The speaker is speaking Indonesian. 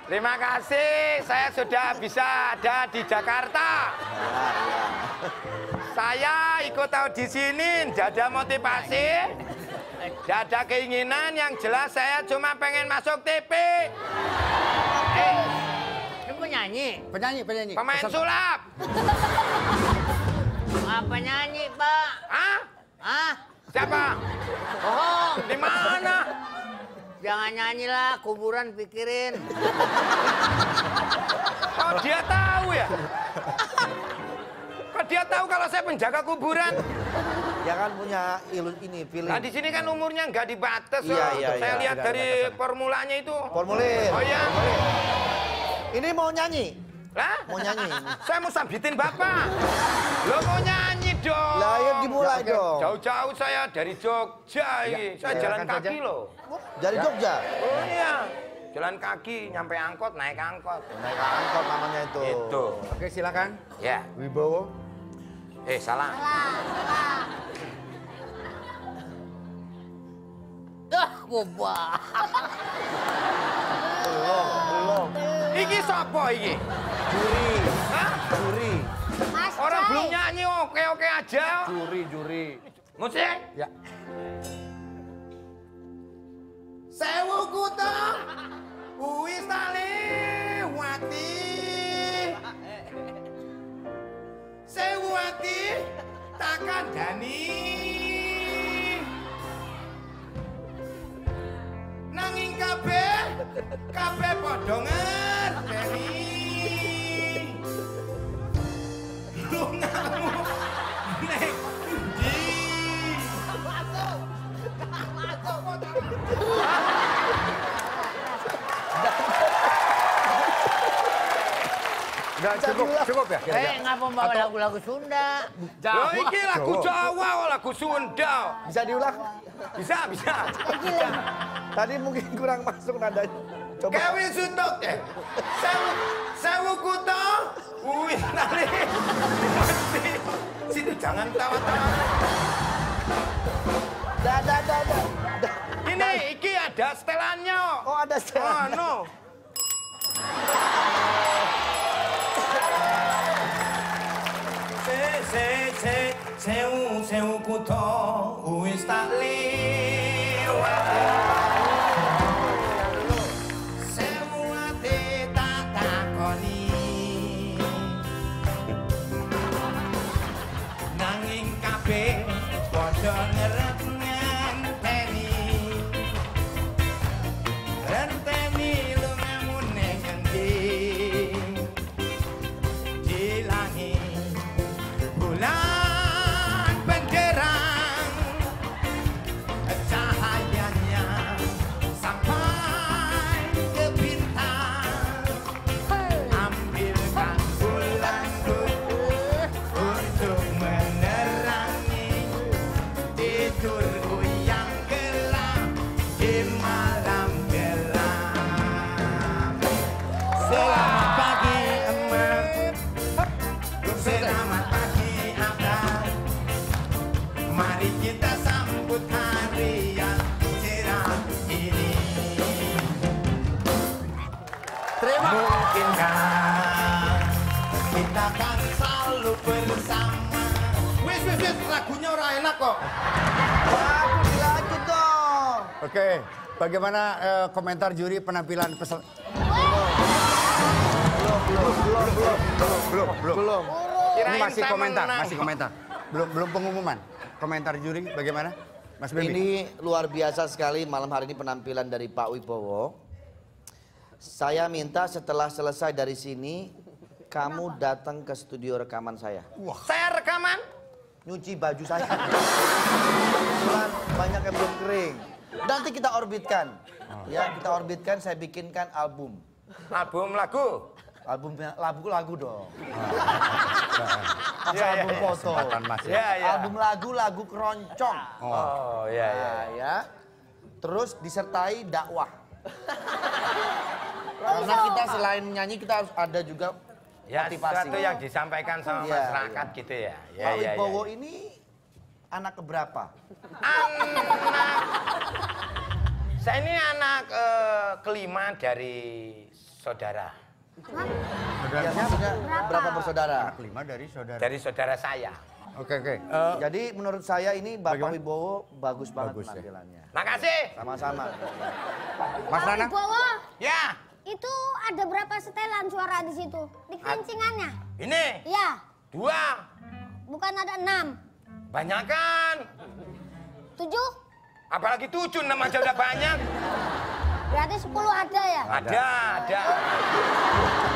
Terima kasih, saya sudah bisa ada di Jakarta. Saya ikut audisi ini, tidak ada motivasi, tidak ada keinginan. Yang jelas saya cuma pengen masuk TV. Ini penyanyi? Penyanyi. Pemain sulap. Apa nyanyi, Pak? Hah? Hah? Siapa? Bohong. Di mana? Jangan nyanyi lah, kuburan pikirin. Oh, dia tahu ya? Kok dia tahu kalau saya penjaga kuburan? Ya kan punya feeling. Nah, di sini kan umurnya nggak dibatas. Iya. Saya lihat dari formulanya itu. Formulir. Oh iya. Ini mau nyanyi? Lah? Mau nyanyi? Saya mau sambitin Bapak. Lo mau nyanyi dong. Lah ya dimulai dong. Jauh-jauh saya dari Jogja ini. Saya jalan kaki loh. Dari Jogja? Oh iya. Jalan kaki, nyampe angkot, naik angkot. Naik angkot namanya itu. Itu. Oke, silakan. Ya. Wibowo. Salah. Gobak. Belum. Iki sopo iki? Juri. Hah? Juri. Orang belum nyanyi oke-oke aja. Juri. Musik? Ya. Sewu kuto wis wati. Sewu ati tak kandhani. Nanging kabeh padha ngerteni. Lungamu nek ndi? Udah cukup ya? Ngapa bawa lagu-lagu Sunda? Loh, iki lagu Jawa, lagu Sunda. Bisa diulang? Bisa. Tadi mungkin kurang masuk nadanya. Coba. Kevin Sutok ya. Sewu kuto. Wis nali. Mati. Situ jangan tawa-tawa. Dah. Ini iki ada setelannya. Oh, ada setelan. Oh, no. Sewu kuto wis tak liwati. Sewu ati tak takoni. Nanging kabeh padha ngerep ngenteni. Renteni lungamu ning endi? Di langit bulan benderang, cahayanya sampai ke bintang. Ambilkan bulanku untuk menerangi tidurku yang gelap di malam gelap. Selamat pagi emak. Selamat pagi abang. Mari kita sambut hari yang cerah ini. Terima. Mungkinkah kita akan selalu bersama. Wis, lagunya ora enak kok. Aku dilanjut dong. Oke, bagaimana komentar juri penampilan pesel... Belum. Ini Kirain masih saya komentar, menang. Belum pengumuman. Komentar juri bagaimana? Mas Bebi. Ini luar biasa sekali malam hari ini penampilan dari Pak Wibowo. Saya minta setelah selesai dari sini, kamu datang ke studio rekaman saya. Saya rekaman. Nyuci baju saya. Kebetulan banyak yang belum kering. Nanti kita orbitkan. Ya, kita orbitkan, saya bikinkan album. Album lagu. Lagu dong. Masa Iya, album iya. foto. Kesempatan Mas ya. Ya, ya. Album lagu keroncong. Oh, ya. Nah, ya. Terus disertai dakwah. Karena kita selain nyanyi kita harus ada juga Ya, motivasi. sesuatu yang disampaikan sama Iya, masyarakat gitu ya. Pak Wibowo ini anak keberapa? Saya ini anak kelima dari saudara. Ya, maksudnya berapa bersaudara? Anak 5 dari saudara. Dari saudara saya. Oke. Jadi menurut saya ini Bapak Bagaimana? Wibowo bagus banget Bagus, ya. penampilannya. Makasih. Sama-sama. Mas Pak Nana? Wibowo, Ya, itu ada berapa setelan suara di situ? Di kelincingannya? ini Ya, 2. bukan ada 6. Banyakan. 7? Apalagi 7, 6 aja udah banyak. Berarti 10 ada ya? Ada.